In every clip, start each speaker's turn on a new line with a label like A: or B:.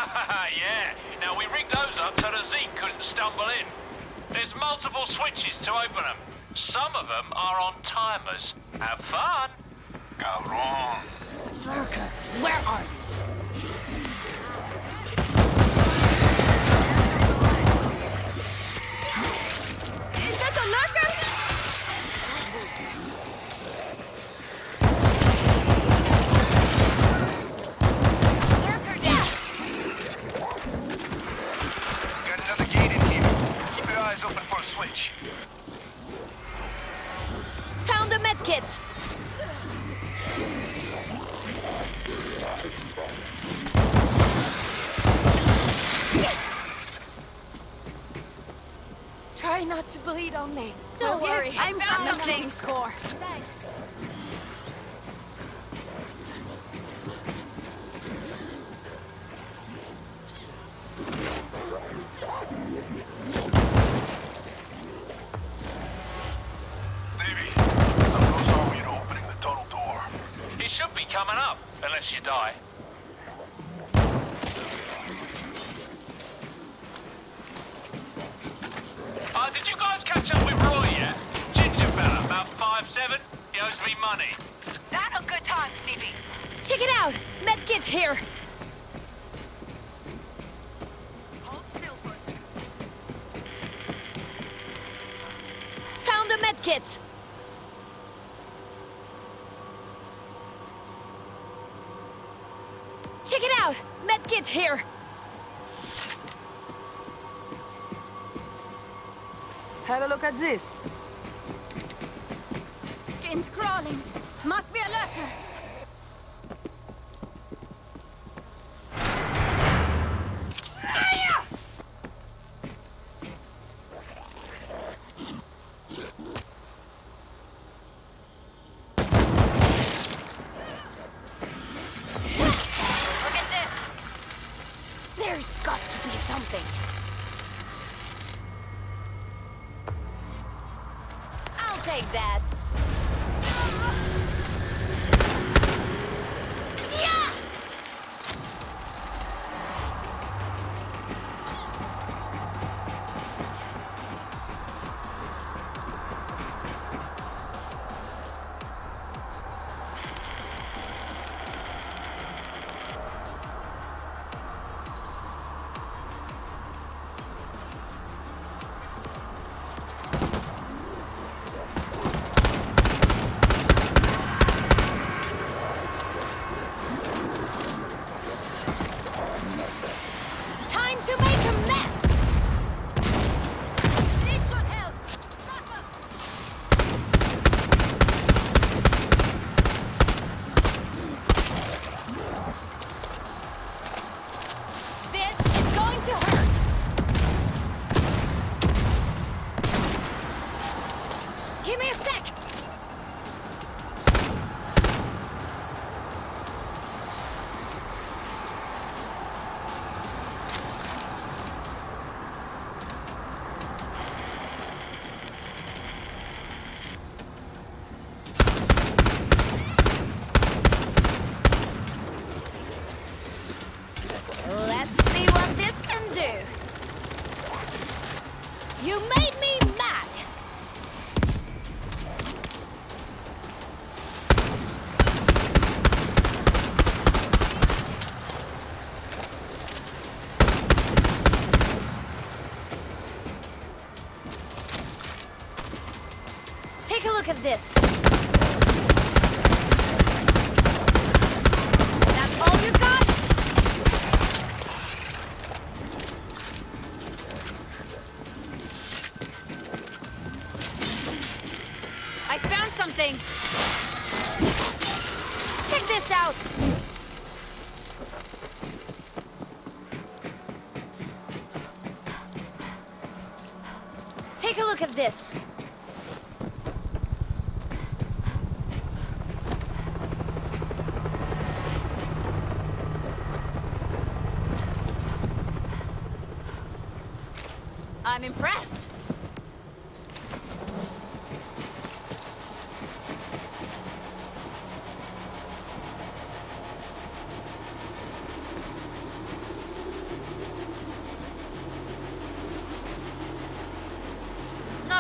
A: Yeah. Now we rigged those up so the Zeke couldn't stumble in. There's multiple switches to open them. Some of them are on timers. Have fun.
B: Cabrón.
C: Lurker, where are you? Is that a lurker? Lurker down.
B: Got another gate in here. Keep your eyes open for a switch.
C: Found a medkit. Try not to bleed on me. Don't worry, I'm found the cleaning score. Thanks.
B: Davey, how close are we to opening the tunnel door?
A: It should be coming up, unless you die. Did you guys catch up with Roy yet? Ginger fella, about 5'7". He owes me money.
D: Not a good time, Stevie.
C: Check it out! Medkit here!
D: Hold still for a second.
C: Found a medkit! Check it out! Medkit here!
E: Have a look at this.
C: Skin's crawling. Must be a lurker.
D: Look at this.
C: There's got to be something. I'll take that. Yeah! Time to make a mess! This should help! Stop up! This is going to hurt! Give me a sec! Let's see what this can do. You made me mad. Take a look at this. That's all you got? I found something! Check this out! Take a look at this. I'm impressed.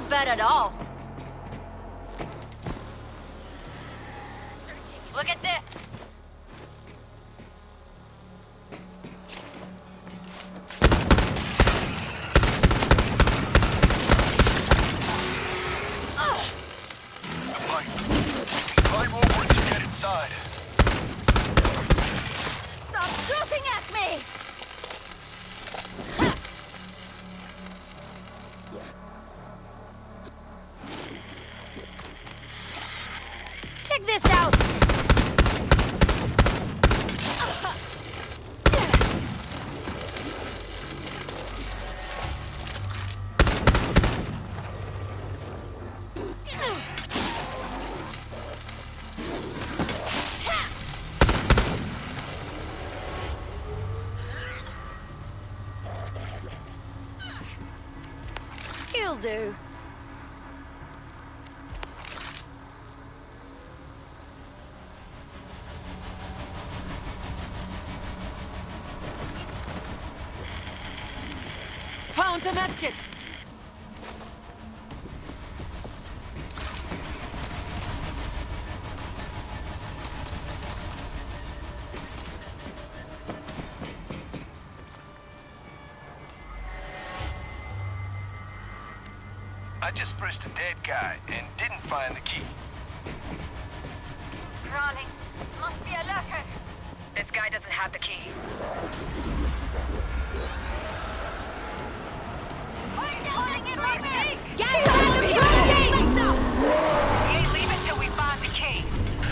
C: not bad at all.
D: Look at this.
B: The pipe. We can climb over it to get inside.
C: Stop shooting at me! Check this out! You'll do.
E: Found a medkit.
B: I just pressed a dead guy and didn't find the key.
D: Ronnie, must be a lurker. This guy doesn't have the key. Pulling in right there!
C: Gas out of approaching!
D: We ain't leaving till we find the key.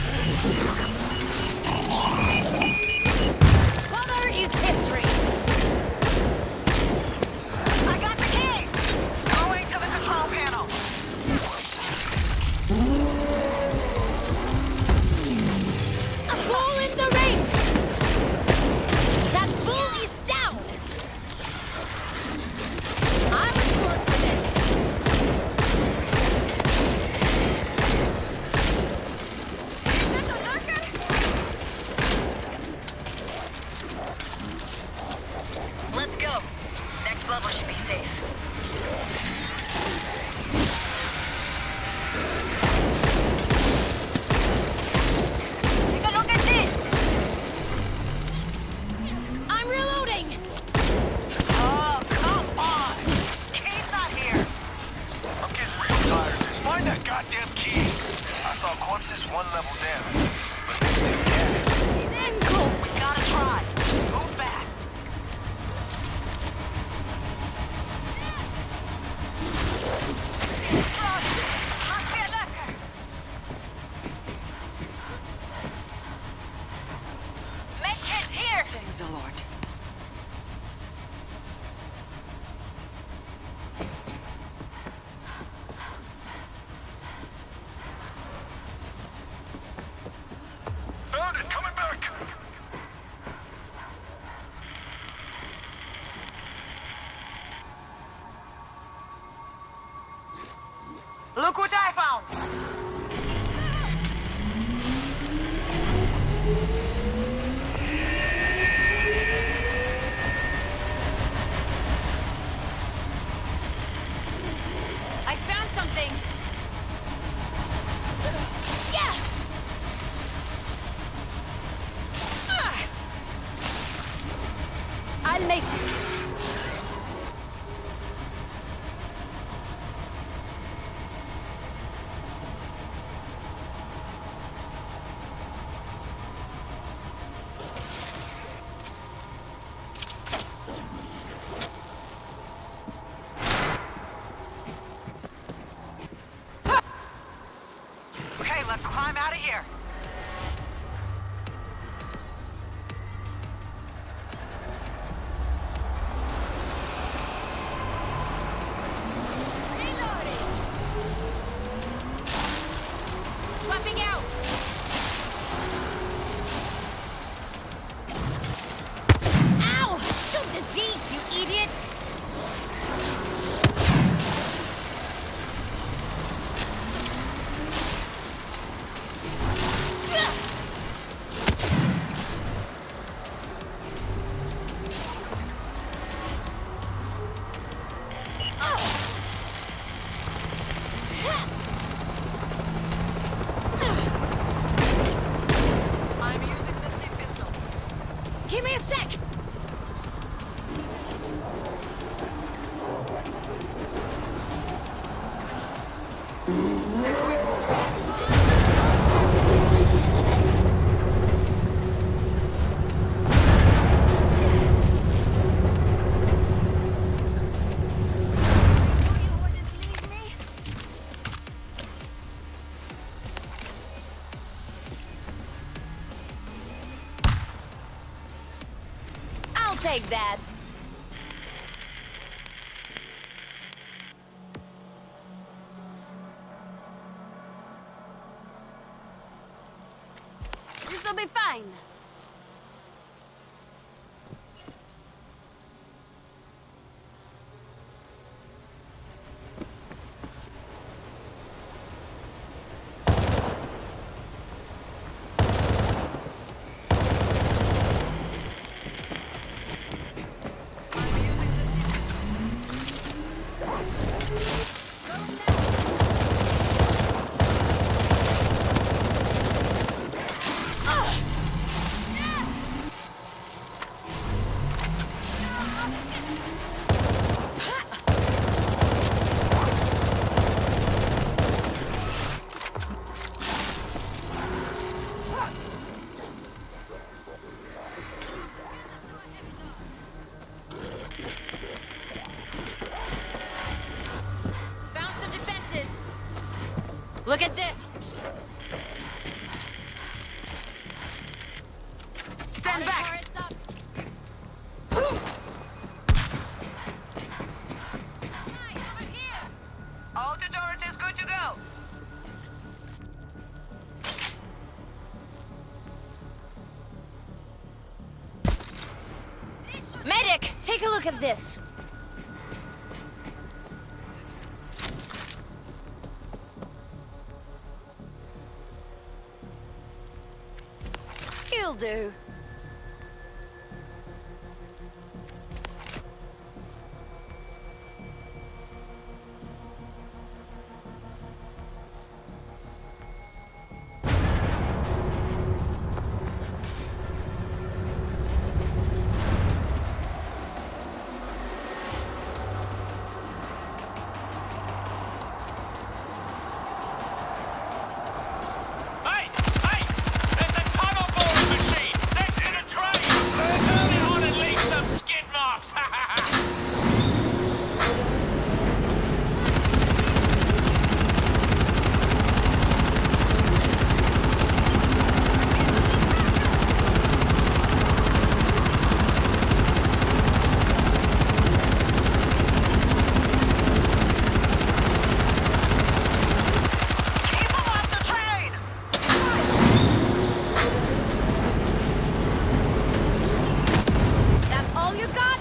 C: Cover is history.
D: I got the key! Going to the control panel.
C: A bull in the ring! That bull is down! I'm assured for this.
D: Is that the lurker? Let's go. Next level should be safe. Take a look at this!
C: I'm reloading!
D: Oh, come on! Key's not here!
B: I'm getting real tired of this. Find that goddamn key. I saw corpses one level down, but they still got it.
D: Cool, we gotta try. Move fast. Must be a lurker. Medkit here!
E: Thank the Lord.
B: Found it, coming back.
E: Look what I found!
C: I found something! Yeah! I'll make it.
D: Okay, let's climb out of here.
C: me a sec!
E: A quick boost.
C: I'll take that. This'll be fine.
E: I'm using this system.
C: Found some defenses. Look at this.
E: Stand back.
C: Turret's up. Nice, over here.
E: All the turret is good to go.
C: Medic, take a look at this. He'll do.
A: Hey! Hey! There's a tunnel boring machine next to the train! Early on and leave some skid marks!
E: Keep them off the train!
C: That all you got?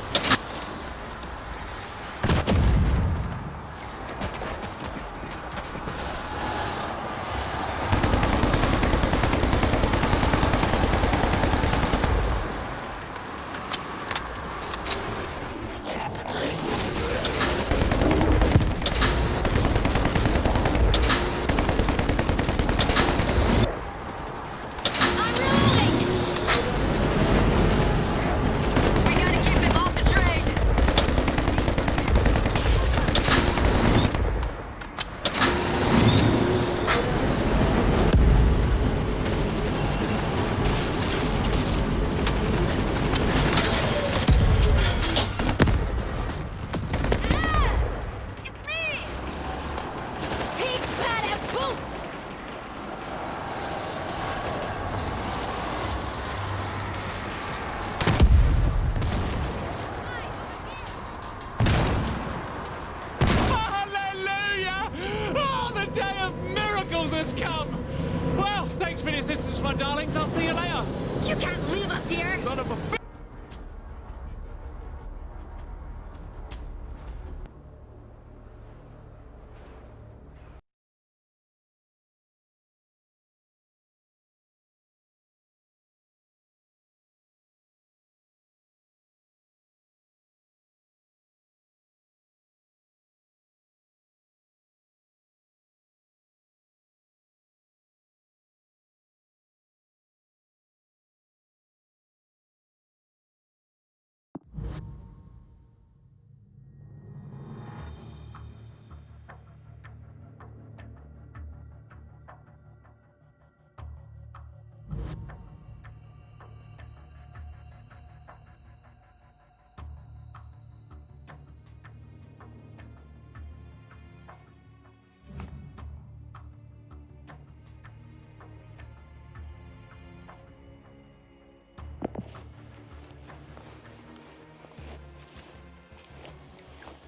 C: I'm reloading!
E: We gotta keep him off the train!
C: Peek, pad, and boom!
F: Hallelujah! Oh, the day of miracles has come! Well, thanks for the assistance, my darlings. I'll see you later.